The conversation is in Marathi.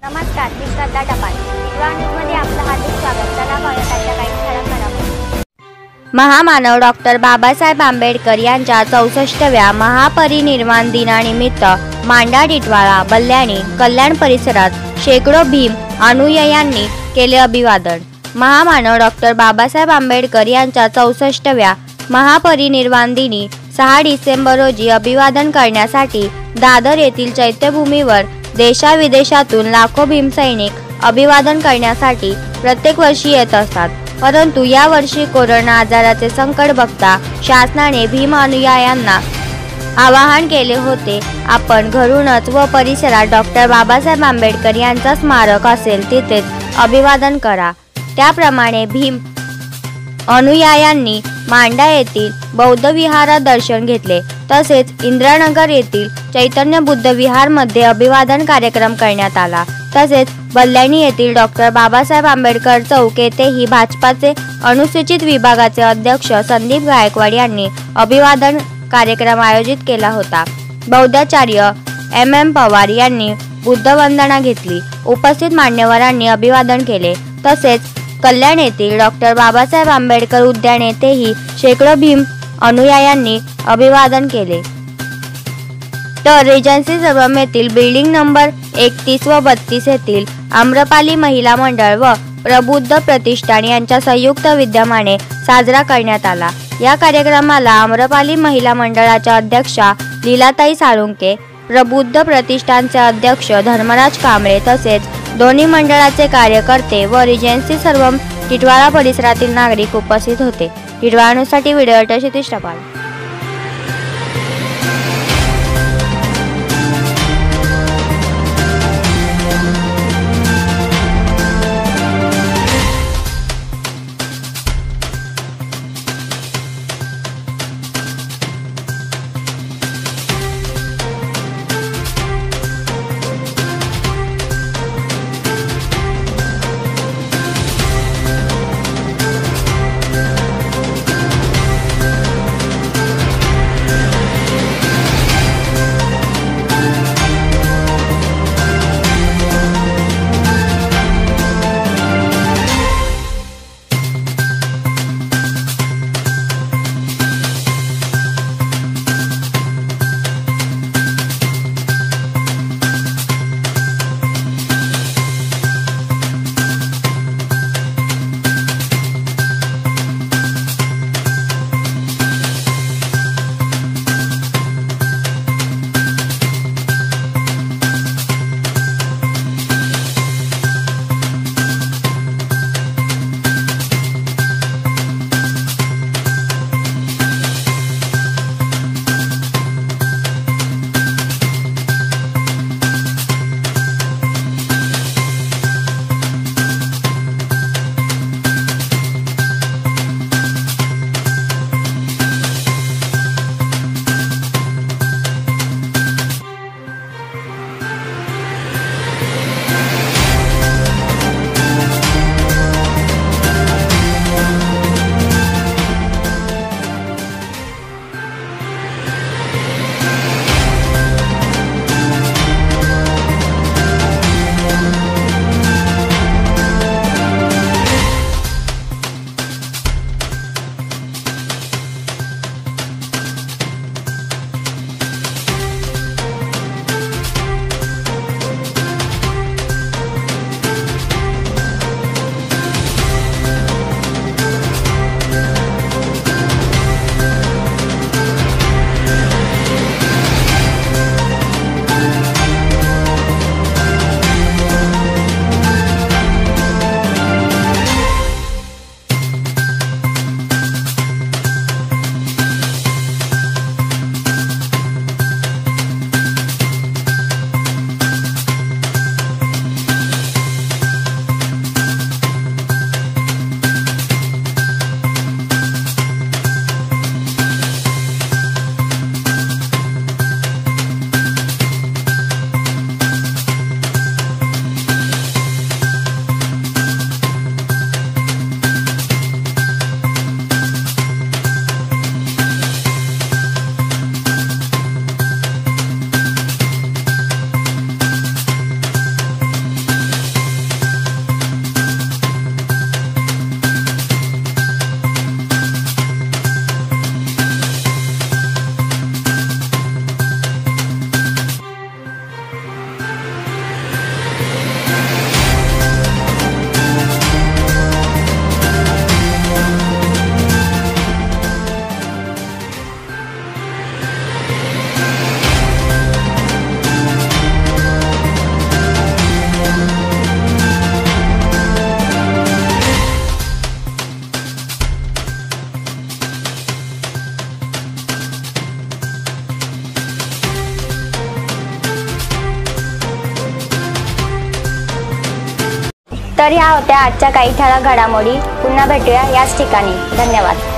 नमस्कार, मी श्रद्धा टपाल. न्यूजमध्ये आपलं हार्दिक स्वागत. चला पाहूया काही ठळक घडामोडी. महामानव डॉक्टर बाबासाहेब आंबेडकर यांच्या 64व्या महापरिनिर्वाण दिनानिमित्त मांडा, टिटवाळा, बल्ल्याणी, कल्याण परिसरात शेकडो भीम अनुयायांनी केले अभिवादन. महामानव डॉक्टर बाबासाहेब आंबेडकर यांच्या 64व्या महापरिनिर्वाण दिनी 6 डिसेंबर रोजी अभिवादन करण्यासाठी दादर येथील चैत्यभूमीवर देशाविदेशातून लाखो भीमसैनिक अभिवादन करण्यासाठी प्रत्येक वर्षी येत असतात. परंतु या वर्षी कोरोना आजाराचे संकट बघता शासनाने भीम अनुयायांना आवाहन केले होते, आपण घरूनच व परिसरात डॉक्टर बाबासाहेब आंबेडकर यांचा स्मारक असेल तिथेच अभिवादन करा. त्याप्रमाणे भीम अनुयायांनी मांडा येथील बौद्ध विहारात दर्शन घेतले. तसेच इंदिरानगर येथील चैतन्य बुद्ध विहारमध्ये अभिवादन कार्यक्रम करण्यात आला. तसेच बल्ल्याणी येथील डॉक्टर बाबासाहेब आंबेडकर चौक येथेही भाजपाचे अनुसूचित विभागाचे अध्यक्ष संदीप गायकवाड यांनी अभिवादन कार्यक्रम आयोजित केला होता. बौद्धाचार्य एम पवार यांनी बुद्धवंदना घेतली. उपस्थित मान्यवरांनी अभिवादन केले. तसेच कल्याण येथील डॉक्टर बाबासाहेब आंबेडकर उद्यान येथेही शेकडो भीम अनुयायांनी अभिवादन केले. तर रिजन्सी सर्वम येथील बिल्डिंग नंबर 31 व 32 येथील आम्रपाली महिला मंडळ व प्रबुद्ध प्रतिष्ठान यांच्या संयुक्त विद्यमाने साजरा करण्यात आला. या कार्यक्रमाला आम्रपाली महिला मंडळाच्या अध्यक्षा लीलाताई साळुंके, प्रबुद्ध प्रतिष्ठानचे अध्यक्ष धर्मराज कांबळे तसेच दोन्ही मंडळाचे कार्यकर्ते व रिजन्सी सर्वम टिटवाळा परिसरातील नागरिक उपस्थित होते. टिटवाळासाठी व्हिडिओ क्षितिज टपाल. तर ह्या होत्या आजच्या काही ठळक घडामोडी. पुन्हा भेटूया याच ठिकाणी. धन्यवाद.